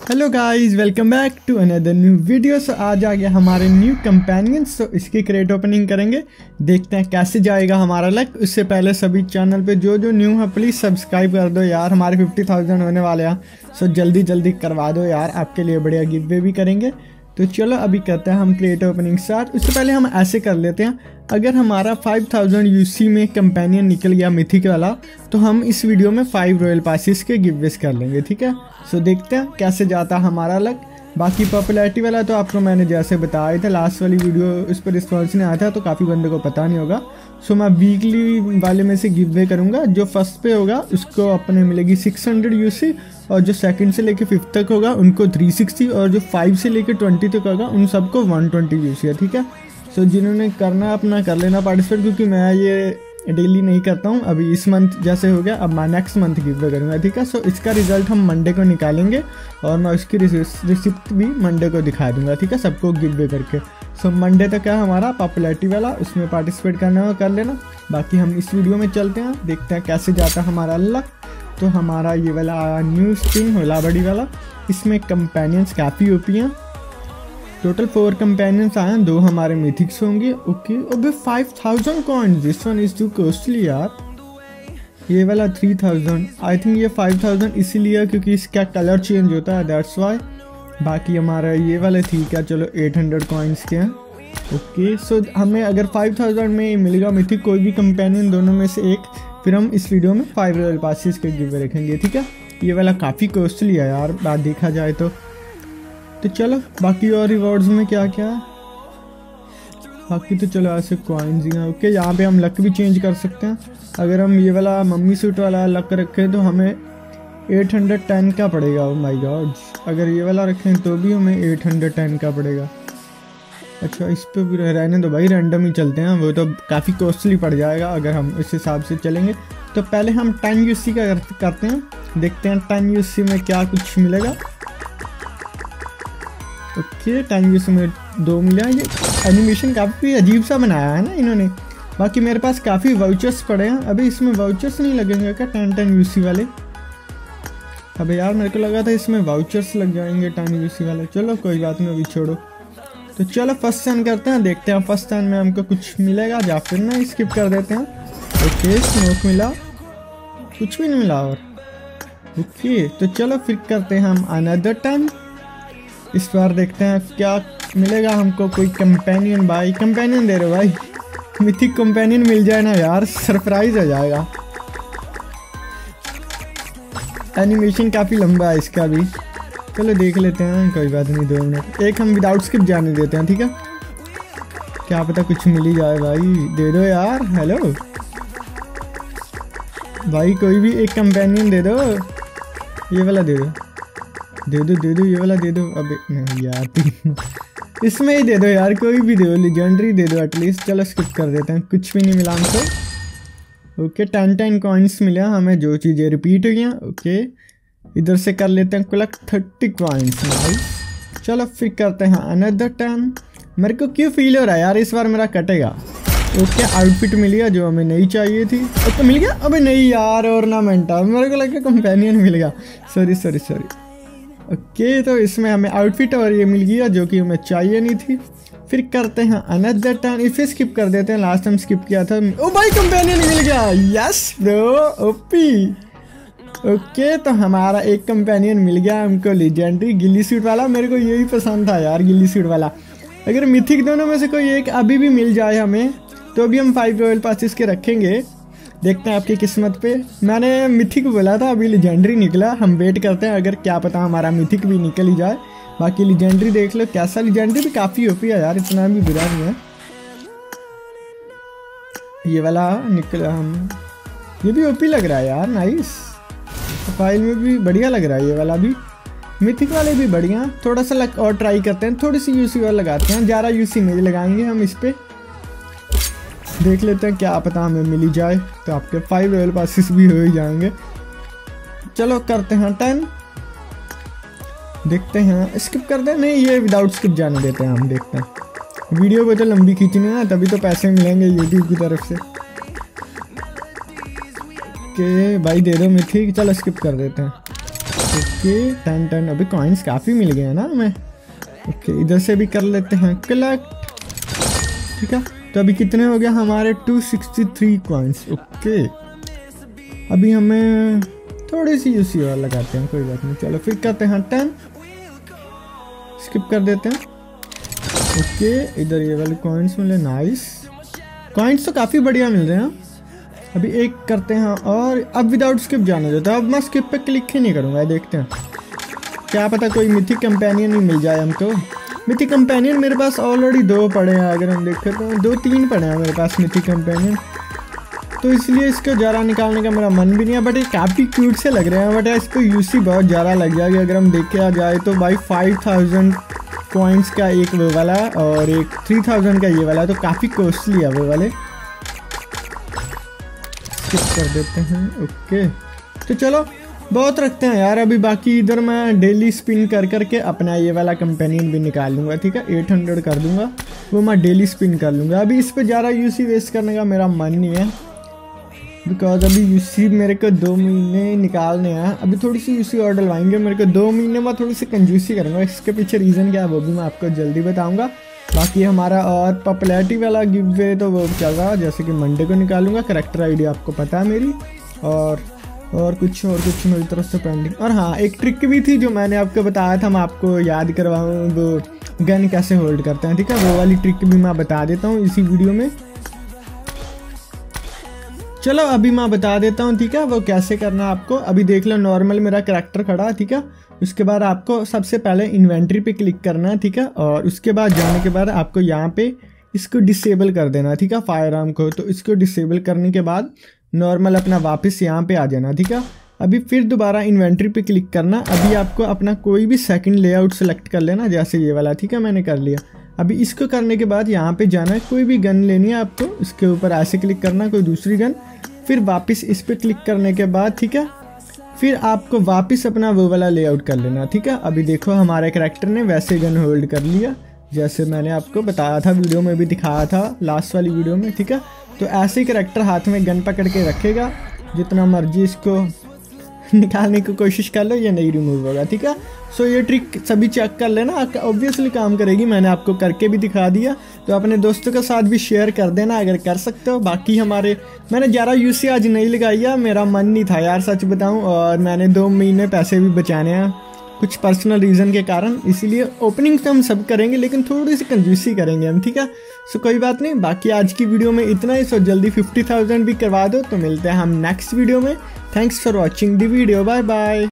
Hello guys, welcome back to another new video. So आज आ गया हमारे न्यू कंपेनियंस। तो इसकी क्रेट ओपनिंग करेंगे, देखते हैं कैसे जाएगा हमारा लक। उससे पहले सभी चैनल पे जो न्यू है प्लीज़ सब्सक्राइब कर दो यार, हमारे 50,000 होने वाले हैं। सो जल्दी जल्दी करवा दो यार, आपके लिए बढ़िया गिव वे भी करेंगे। तो चलो अभी करते हैं हम क्रिएट ओपनिंग स्टार्ट। उससे पहले हम ऐसे कर लेते हैं, अगर हमारा 5000 यूसी में कंपेनियन निकल गया मिथिक वाला, तो हम इस वीडियो में 5 रॉयल पासिस के गिववेस कर लेंगे, ठीक है। सो देखते हैं कैसे जाता हमारा लक। बाकी पॉपुलैरिटी वाला तो आपको मैंने जैसे बताया था लास्ट वाली वीडियो, उस पर रिस्पॉन्स नहीं आया था तो काफ़ी बंदे को पता नहीं होगा। सो मैं वीकली वाले में से गिव वे करूँगा। जो फर्स्ट पे होगा उसको अपने मिलेगी 600 यूसी, और जो सेकंड से लेके 5th तक होगा उनको 360, और जो 5 से लेके 20 तक होगा उन सबको 120 यूसी है, ठीक है। सो जिन्होंने करना अपना कर लेना पार्टिसिपेट, क्योंकि मैं ये डेली नहीं करता हूँ। अभी इस मंथ जैसे हो गया, अब मैं नेक्स्ट मंथ गिव वे करूँगा, ठीक है। सो इसका रिजल्ट हम मंडे को निकालेंगे और मैं उसकी रिसिप्ट भी मंडे को दिखा दूँगा, ठीक है, सबको गिव वे करके। सो मंडे तक है हमारा पॉपुलैरिटी वाला, उसमें पार्टिसिपेट करना हो कर लेना। बाकी हम इस वीडियो में चलते हैं, देखते हैं कैसे जाता हमारा लक। तो हमारा ये वाला आया न्यू स्पिन होला बड़ी वाला, इसमें कंपेनियंस काफ़ी ओपी हैं। टोटल 4 कंपेनियंस आए हैं, 2 हमारे मिथिक्स होंगे। ओके, अबे 5000 coins, this one is too costly यार। ये वाला 3000, आई थिंक ये 5000 इसीलिए क्योंकि इसका कलर चेंज होता है, दैट्स वाई। बाकी हमारा ये वाला ठीक है, चलो 800 कॉइन्स के हैं। ओके, सो हमें अगर 5000 में मिलेगा मिथिक कोई भी कंपेनियन, दोनों में से एक, फिर हम इस वीडियो में 5 रॉयल पासिस के गिव रखेंगे, ठीक है। ये वाला काफ़ी कॉस्टली है यार, बात देखा जाए तो चलो बाकी और रिवॉर्ड्स में क्या क्या है। बाकी तो चलो ऐसे कॉइन्स ही हैं। ओके, यहाँ पे हम लक भी चेंज कर सकते हैं। अगर हम ये वाला मम्मी सूट वाला लक रखें तो हमें 810 का पड़ेगा। ओ माय गॉड, अगर ये वाला रखें तो भी हमें 810 का पड़ेगा। अच्छा, इस पर भी रहने दो भाई, रैंडम ही चलते हैं, वो तो काफ़ी कॉस्टली पड़ जाएगा अगर हम इस हिसाब से चलेंगे। तो पहले हम 10 यूसी का करते हैं, देखते हैं 10 यूसी में क्या कुछ मिलेगा। ओके, 10 यूसी में 2 मिला। ये एनिमेशन काफ़ी अजीब सा बनाया है ना इन्होंने। बाकी मेरे पास काफ़ी वाउचर्स पड़े हैं, अभी इसमें वाउचर्स नहीं लगेंगे क्या 10 यूसी वाले? अबे यार मेरे को लगा था इसमें वाउचर्स लग जाएंगे 10 यूसी वाले। चलो कोई बात नहीं, अभी छोड़ो। तो चलो फर्स्ट टर्न करते हैं, देखते हैं फर्स्ट टर्न में हमको कुछ मिलेगा या फिर ना स्किप कर देते हैं। ओके, स्मोक मिला, कुछ भी नहीं मिला और। ओके, तो चलो फिर करते हैं हम अनदर टर्न। इस बार देखते हैं क्या मिलेगा हमको। कोई कंपेनियन, भाई कंपेनियन दे रहे भाई, मिथिक कंपेनियन मिल जाए ना यार, सरप्राइज हो जाएगा। एनिमेशन काफ़ी लंबा है इसका भी, चलो देख लेते हैं, कोई बात नहीं। 2 मिनट, एक हम विदाउट स्किप जाने देते हैं, ठीक है। क्या पता कुछ मिल ही जाए भाई, दे दो यार। हेलो भाई, कोई भी एक कंपेनियन दे दो, ये वाला दे दो, दे दो दे दो, ये वाला दे दो। अबे नहीं यार इसमें ही दे दो यार, कोई भी दे दो, लेजेंडरी दे दो एटलीस्ट। चलो स्किप कर देते हैं, कुछ भी नहीं मिला हमको। ओके, 10 कॉइन्स मिले हमें, जो चीज़ें रिपीट हुई हैं। ओके, इधर से कर लेते हैं कलेक्ट 30 कॉइन्स। नाइस, चलो फिर करते हैं अनदर टर्न। मेरे को क्यों फील हो रहा है यार इस बार मेरा कटेगा। ओके, आउटफिट मिल गया जो हमें नहीं चाहिए थी। ओके, मिल गया। अबे नहीं यार, ऑर्नामेंट, मेरे को लगा कंपेनियन मिल गया, सॉरी। ओके, तो इसमें हमें आउटफिट और ये मिल गया जो कि हमें चाहिए नहीं थी। फिर करते हैं अनदर टर्न, इसे स्किप कर देते हैं, लास्ट टाइम स्किप किया था। ओ भाई कंपेनियन मिल गया, यस ब्रो, ओपी। ओके, तो हमारा एक कंपेनियन मिल गया हमको, लेजेंडरी गिल्ली सूट वाला। मेरे को यही पसंद था यार, गिल्ली सूट वाला। अगर मिथिक दोनों में से कोई एक अभी भी मिल जाए हमें, तो अभी हम 5 रॉयल पासिस के रखेंगे। देखते हैं आपकी किस्मत पे। मैंने मिथिक बोला था, अभी लेजेंडरी निकला। हम वेट करते हैं, अगर क्या पता हमारा मिथिक भी निकल ही जाए। बाकी लेजेंडरी देख लो कैसा, लेजेंडरी भी काफ़ी ओपी है यार, इतना भी बुरा नहीं है। ये वाला निकला हम, ये भी ओपी लग रहा है यार, नाइस। फाइल में भी बढ़िया लग रहा है ये वाला भी। मिथिक वाले भी बढ़िया। थोड़ा सा लक और ट्राई करते हैं, थोड़ी सी यूसी और लगाते हैं, 11 यूसी में लगाएंगे हम इस पर। देख लेते हैं क्या पता हमें मिली जाए, तो आपके 5 रॉयल पासिस भी हो ही जाएंगे। चलो करते हैं 10, देखते हैं। स्किप करते हैं, नहीं ये विदाउट स्किप जाने देते हैं हम, देखते हैं। वीडियो को तो लंबी खींचनी है, तभी तो पैसे मिलेंगे यूट्यूब की तरफ से। ओके भाई, दे दो मिथिक, चलो स्किप कर देते हैं। ओके 10 अभी कॉइन्स काफ़ी मिल गए हैं ना हमें। ओके इधर से भी कर लेते हैं कलेक्ट। ठीक है तो अभी कितने हो गया हमारे 263 कॉइन्स। ओके अभी हमें थोड़ी सी यूसी और लगाते हैं, कोई बात नहीं। चलो फिर करते हैं 10, स्किप कर देते हैं। ओके इधर ये वाले कॉइन्स मिले, नाइस। कॉइन्स तो काफ़ी बढ़िया मिल रहे हैं। अभी एक करते हैं और अब विदाउट स्किप जाने देते हैं। अब मैं स्किप पे क्लिक ही नहीं करूँगा, देखते हैं क्या पता कोई मिथिक कंपेनियन ही मिल जाए हमको। मिथिक कंपेनियन मेरे पास ऑलरेडी 2 पड़े हैं, अगर हम देखें तो 2-3 पड़े हैं मेरे पास मिथिक कंपेनियन, तो इसलिए इसको ज़रा निकालने का मेरा मन भी नहीं है। बट ये काफ़ी क्यूट से लग रहे हैं, बट इसको यूसी बहुत ज़्यादा लग जाएगी अगर हम देखा जाए तो। भाई 5000 कॉइन्स का एक वो वाला और एक 3000 का ये वाला, तो काफ़ी कॉस्टली है वो वाले। स्किप कर देते हैं। ओके तो चलो बहुत रखते हैं यार। अभी बाकी इधर मैं डेली स्पिन कर करके अपना ये वाला कंपेनियन भी निकाल लूँगा। ठीक है 800 कर दूँगा, वो मैं डेली स्पिन कर लूँगा। अभी इस पर ज़्यादा यूसी वेस्ट करने का मेरा मन नहीं है, बिकॉज अभी यूसी मेरे को 2 महीने निकालने हैं। अभी थोड़ी सी यूसी और डलवाएंगे मेरे को 2 महीने में, थोड़ी सी कंजूसी करूँगा। इसके पीछे रीज़न क्या है वो भी मैं आपको जल्दी बताऊँगा। बाकी हमारा और पॉपुलैरिटी वाला गिव वे तो वो चल रहा है, जैसे कि मंडे को निकालूंगा। करेक्टर आईडी आपको पता है मेरी, और कुछ मेरी तरफ से पेंडिंग। और हाँ एक ट्रिक भी थी जो मैंने आपको बताया था, मैं आपको याद करवाऊँ, वो गन कैसे होल्ड करते हैं। ठीक है वो वाली ट्रिक भी मैं बता देता हूँ इसी वीडियो में। चलो अभी मैं बता देता हूँ, ठीक है वो कैसे करना है आपको। अभी देख लो नॉर्मल मेरा करैक्टर खड़ा है, ठीक है। उसके बाद आपको सबसे पहले इन्वेंट्री पे क्लिक करना है, ठीक है। और उसके बाद जाने के बाद आपको यहाँ पे इसको डिसेबल कर देना है, ठीक है, फायर आर्म को। तो इसको डिसेबल करने के बाद नॉर्मल अपना वापस यहाँ पे आ जाना, ठीक है। अभी फिर दोबारा इन्वेंट्री पे क्लिक करना। अभी आपको अपना कोई भी सेकंड लेआउट सेलेक्ट कर लेना, जैसे ये वाला, ठीक है मैंने कर लिया। अभी इसको करने के बाद यहाँ पे जाना है, कोई भी गन लेनी है आपको, इसके ऊपर ऐसे क्लिक करना कोई दूसरी गन, फिर वापस इस पर क्लिक करने के बाद, ठीक है, फिर आपको वापस अपना वो वाला लेआउट कर लेना, ठीक है। अभी देखो हमारे करैक्टर ने वैसे गन होल्ड कर लिया जैसे मैंने आपको बताया था, वीडियो में भी दिखाया था लास्ट वाली वीडियो में, ठीक है। तो ऐसे ही करैक्टर हाथ में गन पकड़ के रखेगा, जितना मर्जी इसको निकालने की कोशिश कर लो, ये नहीं रिमूव होगा, ठीक है। सो ये ट्रिक सभी चेक कर लेना, ऑब्वियसली काम करेगी, मैंने आपको करके भी दिखा दिया। तो अपने दोस्तों के साथ भी शेयर कर देना अगर कर सकते हो। बाकी मैंने ज़्यादा यूसी आज नहीं लगाई है, मेरा मन नहीं था यार सच बताऊं, और मैंने 2 महीने पैसे भी बचाने हैं कुछ पर्सनल रीज़न के कारण, इसीलिए ओपनिंग तो हम सब करेंगे लेकिन थोड़ी सी कंजूसी करेंगे हम, ठीक है। सो कोई बात नहीं, बाकी आज की वीडियो में इतना ही। सो जल्दी 50,000 भी करवा दो। तो मिलते हैं हम नेक्स्ट वीडियो में। Thanks for watching the video, bye bye.